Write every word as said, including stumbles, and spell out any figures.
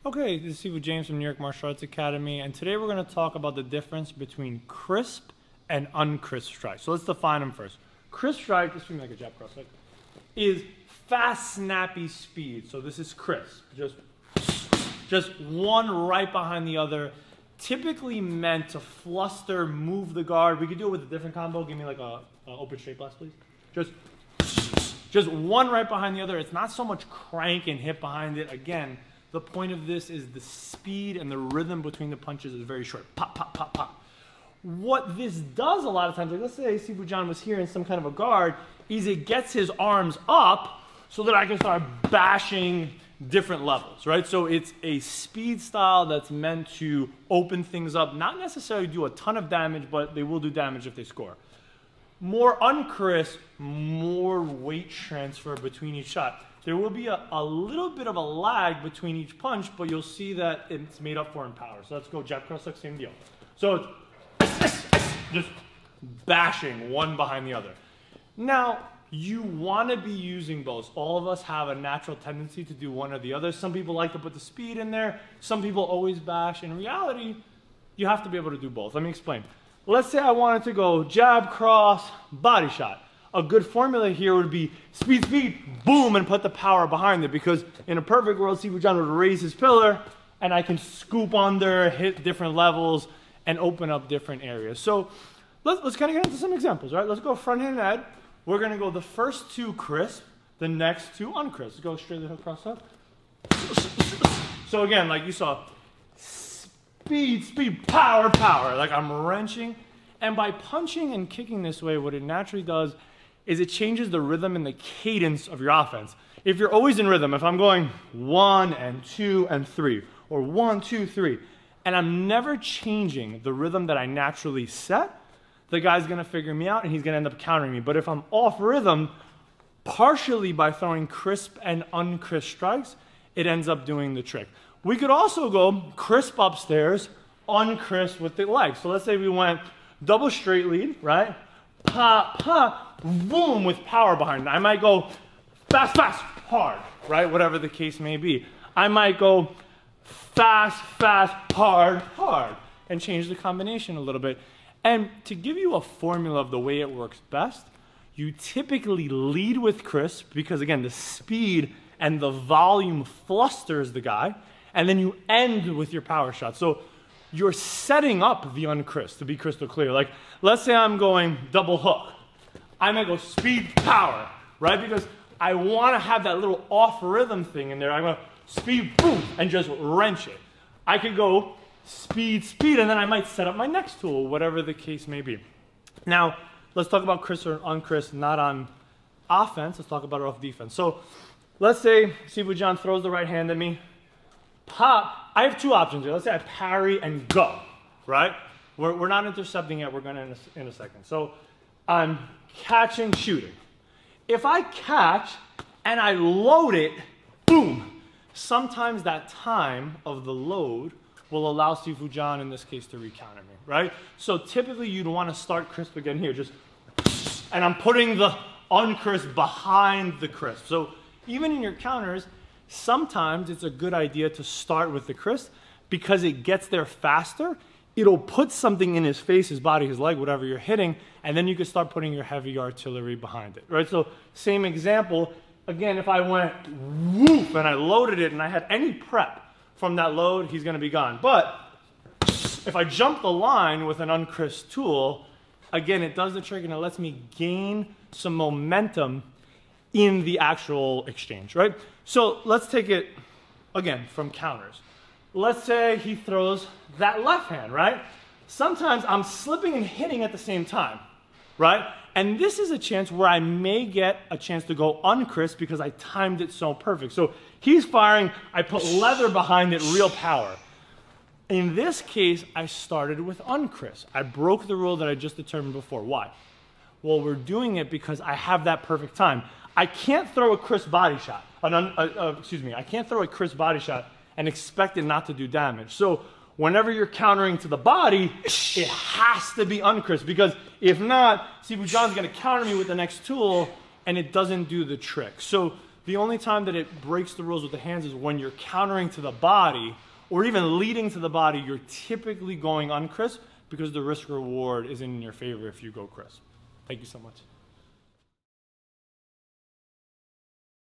Okay, this is Steve with James from New York Martial Arts Academy, and today we're going to talk about the difference between crisp and uncrisp strikes. So let's define them first. Crisp strike, this is like a jab cross, like, is fast, snappy speed. So this is crisp, just, just one right behind the other, typically meant to fluster, move the guard. We could do it with a different combo. Give me like a, a open straight blast, please. Just, just one right behind the other. It's not so much crank and hit behind it. Again, the point of this is the speed and the rhythm between the punches is very short. Pop, pop, pop, pop. What this does a lot of times, like let's say Sifu John was here in some kind of a guard, is it gets his arms up so that I can start bashing different levels, right? So it's a speed style that's meant to open things up, not necessarily do a ton of damage, but they will do damage if they score. More uncrisp, more weight transfer between each shot. There will be a, a little bit of a lag between each punch, but you'll see that it's made up for in power. So let's go jab cross hook, same deal. So it's just bashing one behind the other. Now, you want to be using both. All of us have a natural tendency to do one or the other. Some people like to put the speed in there. Some people always bash. In reality, you have to be able to do both. Let me explain. Let's say I wanted to go jab, cross, body shot. A good formula here would be speed, speed, boom, and put the power behind it, because in a perfect world, Sifu John would raise his pillar, and I can scoop under, hit different levels, and open up different areas. So let's, let's kind of get into some examples, right? Let's go front hand head. We're going to go the first two crisp, the next two uncrisp. Let's go straight hook, cross up. So again, like you saw, speed, speed, power, power. Like I'm wrenching. And by punching and kicking this way, what it naturally does is it changes the rhythm and the cadence of your offense. If you're always in rhythm, if I'm going one and two and three, or one, two, three, and I'm never changing the rhythm that I naturally set, the guy's gonna figure me out and he's gonna end up countering me. But if I'm off rhythm, partially by throwing crisp and uncrisp strikes, it ends up doing the trick. We could also go crisp upstairs, uncrisp with the legs. So let's say we went double straight lead, right? Pop, pop, boom, with power behind it. I might go fast, fast, hard, right? Whatever the case may be. I might go fast, fast, hard, hard, and change the combination a little bit. And to give you a formula of the way it works best, you typically lead with crisp because, again, the speed and the volume flusters the guy, and then you end with your power shot. So you're setting up the uncrisp, to be crystal clear. Like, let's say I'm going double hook. I might go speed, power, right? Because I want to have that little off rhythm thing in there. I'm going to speed, boom, and just wrench it. I could go speed, speed, and then I might set up my next tool, whatever the case may be. Now, let's talk about crisp or uncrisp, not on offense. Let's talk about it off defense. So let's say Sifu John throws the right hand at me. Pop. I have two options here. Let's say I parry and go, right? We're, we're not intercepting yet. We're going to in a, in a second. So I'm catching, shooting. If I catch and I load it, boom. Sometimes that time of the load will allow Sifu John, in this case, to recounter me, right? So typically you'd want to start crisp again here, just, and I'm putting the uncrisp behind the crisp. So even in your counters, sometimes it's a good idea to start with the crisp because it gets there faster. It'll put something in his face, his body, his leg, whatever you're hitting, and then you can start putting your heavy artillery behind it, right? So same example, again, if I went whoop and I loaded it and I had any prep from that load, he's gonna be gone. But if I jump the line with an uncrisp tool, again, it does the trick and it lets me gain some momentum in the actual exchange, right? So let's take it, again, from counters. Let's say he throws that left hand, right? Sometimes I'm slipping and hitting at the same time, right? And this is a chance where I may get a chance to go uncrisp because I timed it so perfect. So he's firing, I put leather behind it, real power. In this case, I started with uncrisp. I broke the rule that I just determined before. Why? Well, we're doing it because I have that perfect time. I can't throw a crisp body shot, an un, uh, uh, excuse me, I can't throw a crisp body shot and expect it not to do damage. So whenever you're countering to the body, it has to be uncrisp, because if not, Sifu John's gonna counter me with the next tool and it doesn't do the trick. So The only time that it breaks the rules with the hands is when you're countering to the body or even leading to the body. You're typically going uncrisp because the risk reward is in your favor if you go crisp. Thank you so much.